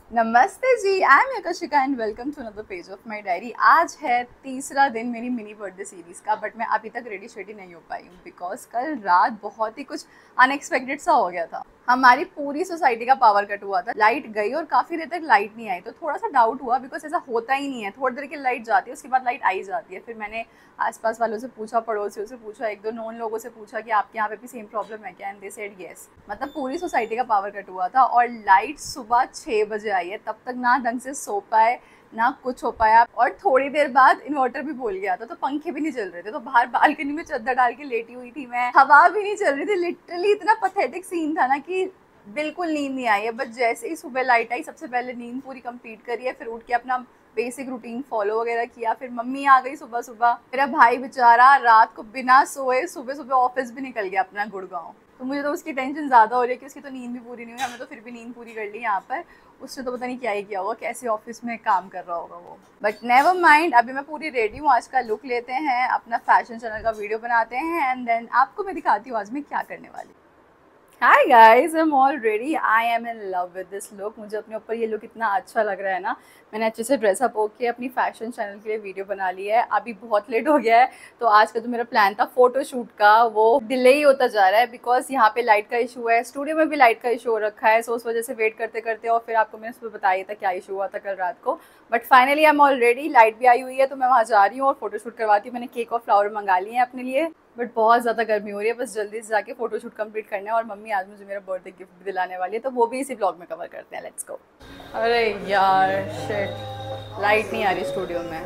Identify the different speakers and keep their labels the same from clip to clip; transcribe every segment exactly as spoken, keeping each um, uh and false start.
Speaker 1: नमस्ते जी, I am Yakshika and welcome to another page of my diary. आज है तीसरा दिन मेरी मिनी बर्थडे सीरीज़ का, बट मैं अभी तक रेडी शेडी नहीं हो पाई हूँ बिकॉज कल रात बहुत ही कुछ अनएक्सपेक्टेड सा हो गया था। हमारी पूरी सोसाइटी का पावर कट हुआ था, लाइट गई और काफ़ी देर तक लाइट नहीं आई, तो थोड़ा सा डाउट हुआ बिकॉज ऐसा होता ही नहीं है, थोड़ी देर की लाइट जाती है उसके बाद लाइट आई जाती है। फिर मैंने आसपास वालों से पूछा, पड़ोसियों से पूछा, एक दो नॉन लोगों से पूछा कि आपके यहाँ पे भी सेम प्रॉब्लम है क्या, एंड दे सेड यस। मतलब पूरी सोसाइटी का पावर कट हुआ था और लाइट सुबह छः बजे आई है, तब तक ना ढंग से सो पाए ना कुछ हो पाया। और थोड़ी देर बाद इन्वर्टर भी बोल गया था, तो पंखे भी नहीं चल रहे थे, तो बाहर बालकनी में चद्दर डाल के लेटी हुई थी मैं, हवा भी नहीं चल रही थी। लिटरली इतना पथेटिक सीन था ना कि बिल्कुल नींद नहीं आई है। बट जैसे ही सुबह लाइट आई, सबसे पहले नींद पूरी कंप्लीट करी है, फिर उठ के अपना बेसिक रूटीन फॉलो वगैरह किया। फिर मम्मी आ गई सुबह सुबह, मेरा भाई बेचारा रात को बिना सोए सुबह सुबह ऑफिस भी निकल गया अपना गुड़गांव। तो मुझे तो उसकी टेंशन ज़्यादा हो रही है कि उसकी तो नींद भी पूरी नहीं हुई, हमें तो फिर भी नींद पूरी कर ली यहाँ पर। उसने तो पता नहीं क्या ही किया होगा, कैसे ऑफिस में काम कर रहा होगा वो। बट नेवर माइंड, अभी मैं पूरी रेडी हूँ। आज का लुक लेते हैं, अपना फैशन चैनल का वीडियो बनाते हैं एंड देन आपको मैं दिखाती हूँ आज मैं क्या करने वाली हूँ। Hi guys, I am all ready, I am in love with this look. मुझे अपने ऊपर ये लुक इतना अच्छा लग रहा है ना। मैंने अच्छे से ड्रेसअप होके अपनी फैशन चैनल के लिए वीडियो बना ली है। अभी बहुत लेट हो गया है, तो आज का जो मेरा प्लान था फोटो शूट का वो डिले ही होता जा रहा है बिकॉज यहाँ पे लाइट का इशू है, स्टूडियो में भी लाइट का इशू हो रखा है। सो उस वजह से वेट करते करते, और फिर आपको मैंने सुबह बताया था क्या इशू हुआ था कल रात को। But finally I am all ready, light भी आई हुई है, तो मैं वहाँ जा रही हूँ और फोटो शूट करवाती हूँ। मैंने केक और फ्लावर मंगा लिए हैं अपने लिए, बट बहुत ज़्यादा गर्मी हो रही है, बस जल्दी से जाके फोटो शूट कंप्लीट करना है। और मम्मी आज मुझे मेरा बर्थडे गिफ्ट भी दिलाने वाली है, तो वो भी इसी ब्लॉग में कवर करते हैं। Let's go. अरे यार शिट, लाइट नहीं आ रही स्टूडियो में।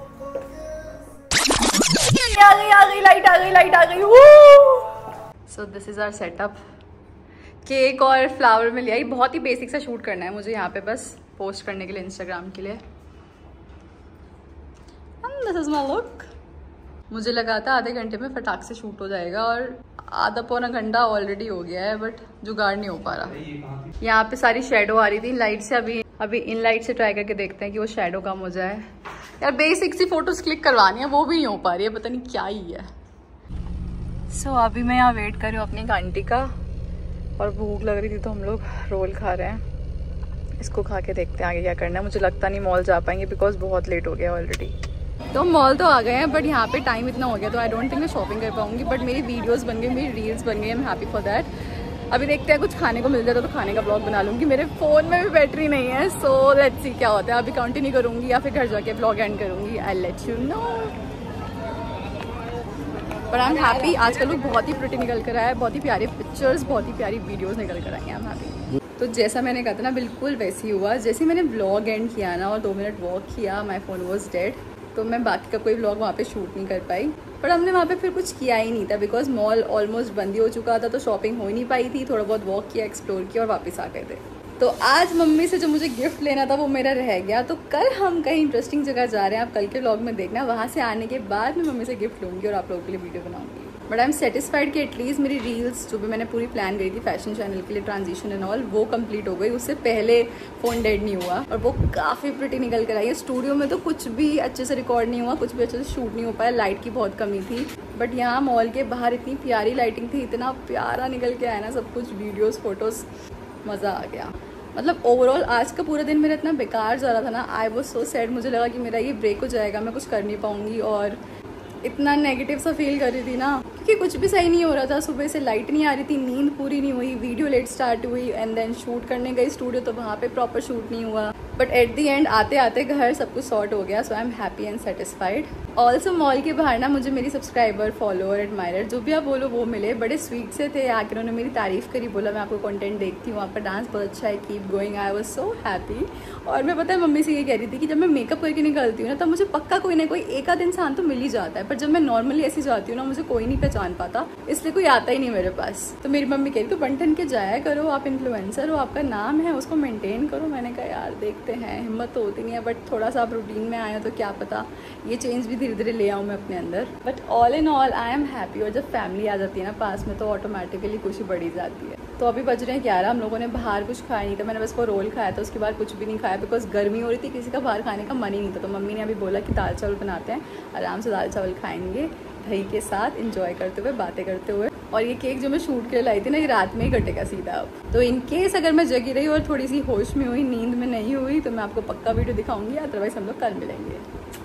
Speaker 1: आ गई आ गई लाइट आ गई लाइट आ गई। So this is our setup. Cake और फ्लावर में लिया, बहुत ही बेसिक सा शूट करना है मुझे यहाँ पे, बस पोस्ट करने के लिए इंस्टाग्राम के लिए। And this is my look. मुझे लगा था आधे घंटे में फटाक से शूट हो जाएगा और आधा पौना घंटा ऑलरेडी हो गया है, बट जुगाड़ नहीं हो पा रहा। यहाँ पे सारी शेडो आ रही थी लाइट से, अभी अभी इन लाइट से ट्राई करके देखते हैं कि वो शेडो कम हो जाए। यार बेसिक सी फोटोज क्लिक करवानी है, वो भी नहीं हो पा रही है, पता नहीं क्या ही है। सो so, अभी मैं यहाँ वेट कर रही हूँ अपनी एक आंटी का, और भूख लग रही थी तो हम लोग रोल खा रहे हैं। इसको खा के देखते हैं आगे क्या करना है। मुझे लगता नहीं मॉल जा पाएंगे बिकॉज बहुत लेट हो गया ऑलरेडी। तो मॉल तो आ गए हैं, बट यहाँ पे टाइम इतना हो गया तो आई डोंट थिंक मैं शॉपिंग कर पाऊंगी। बट मेरी वीडियोस बन गई, मेरी रील्स बन गई, I am happy for that. अभी देखते हैं, कुछ खाने को मिल जाता तो खाने का ब्लॉग बना लूँगी। मेरे फ़ोन में भी बैटरी नहीं है, सो लेट्स सी क्या होता है। अभी कंटिन्यू करूँगी या फिर घर जाके ब्लॉग एंड करूँगी, आई लेट यू नो। पर आई एम हैप्पी, आज का लुक बहुत ही प्रिटी निकल कर आया है, बहुत ही प्यारे पिक्चर्स, बहुत ही प्यारी वीडियोज़ निकल कर आई हैं। I am happy. तो जैसा मैंने कहा था ना, बिल्कुल वैसे ही हुआ। जैसे मैंने ब्लॉग एंड किया ना और दो मिनट वॉक किया, माई फोन वॉज डेड, तो मैं बाकी का कोई व्लॉग वहाँ पे शूट नहीं कर पाई। पर हमने वहाँ पे फिर कुछ किया ही नहीं था बिकॉज मॉल ऑलमोस्ट बंद ही हो चुका था, तो शॉपिंग हो ही नहीं पाई थी। थोड़ा बहुत वॉक किया, एक्सप्लोर किया और वापस आ गए थे। तो आज मम्मी से जो मुझे गिफ्ट लेना था वो मेरा रह गया, तो कल हम कहीं इंटरेस्टिंग जगह जा रहे हैं, आप कल के व्लॉग में देखना। वहाँ से आने के बाद मैं मम्मी से गिफ्ट लूँगी और आप लोगों के लिए वीडियो बनाऊँगी। बट आई एम सेटिस्फाइड कि एटलीस्ट मेरी रील्स जो भी मैंने पूरी प्लान करी थी फैशन चैनल के लिए, ट्रांजिशन एंड ऑल, वो कंप्लीट हो गई। उससे पहले फ़ोन डेड नहीं हुआ और वो काफ़ी प्रिटी निकल कर आई है। स्टूडियो में तो कुछ भी अच्छे से रिकॉर्ड नहीं हुआ, कुछ भी अच्छे से शूट नहीं हो पाया, लाइट की बहुत कमी थी। बट यहाँ मॉल के बाहर इतनी प्यारी लाइटिंग थी, इतना प्यारा निकल के आया ना सब कुछ, वीडियोज़ फोटोज़, मज़ा आ गया। मतलब ओवरऑल आज का पूरा दिन मेरा इतना बेकार जा रहा था ना, आई वॉज सो सैड। मुझे लगा कि मेरा ये ब्रेक हो जाएगा, मैं कुछ कर नहीं पाऊँगी, और इतना नेगेटिव सा फील कर रही थी ना, क्योंकि कुछ भी सही नहीं हो रहा था। सुबह से लाइट नहीं आ रही थी, नींद पूरी नहीं हुई, वीडियो लेट स्टार्ट हुई, एंड देन शूट करने गई स्टूडियो तो वहाँ पे प्रॉपर शूट नहीं हुआ। बट एट दी एंड आते आते घर सब कुछ सॉर्ट हो गया, so I am happy and satisfied. Also mall के बाहर ना मुझे मेरी सब्सक्राइबर, फॉलोअर, एडमायरर, जो भी आप बोलो वो मिले, बड़े स्वीट से थे। आकर उन्होंने मेरी तारीफ़ करी, बोला मैं आपको कंटेंट देखती हूँ, आपका डांस बहुत अच्छा है, keep going. I was so happy. और मैं पता है मम्मी से ये कह रही थी कि जब मैं मेकअप करके निकलती हूँ ना, तब मुझे पक्का कोई ना कोई एक आध इंसान तो मिल ही जाता है, पर जब मैं नॉर्मली ऐसी जाती हूँ ना, मुझे कोई नहीं पहचान पाता, इसलिए कोई आता ही नहीं मेरे पास। तो मेरी मम्मी कह रही तो बन ठन के जाया करो, आप इन्फ्लुएंसर हो, आपका नाम है, उसको मेंटेन करो। मैंने कहा यार देखते हैं, हिम्मत तो होती नहीं है, बट थोड़ा सा आप रूटीन में आए हो तो क्या पता ये चेंज भी धीरे धीरे ले आऊँ मैं अपने अंदर। But all in all I am happy. और जब फैमिली आ जाती है ना पास में, तो ऑटोमेटिकली खुशी बढ़ी जाती है। तो अभी बज रहे हैं ग्यारह, हम लोगों ने बाहर कुछ खाया नहीं था, मैंने बस वो रोल खाया था, उसके बाद कुछ भी नहीं खाया बिकॉज गर्मी हो रही थी, किसी का बाहर खाने का मन ही नहीं था। तो मम्मी ने अभी बोला कि दाल चावल बनाते हैं, आराम से दाल चावल खाएंगे दही के साथ, इंजॉय करते हुए, बातें करते हुए। और ये केक जो मैं शूट के लिए लाई थी ना, ये रात में ही कटेगा सीधा अब। तो इन केस अगर मैं जगी रही और थोड़ी सी होश में हुई, नींद में नहीं हुई, तो मैं आपको पक्का वीडियो दिखाऊंगी, अदरवाइज हम लोग कल मिलेंगे।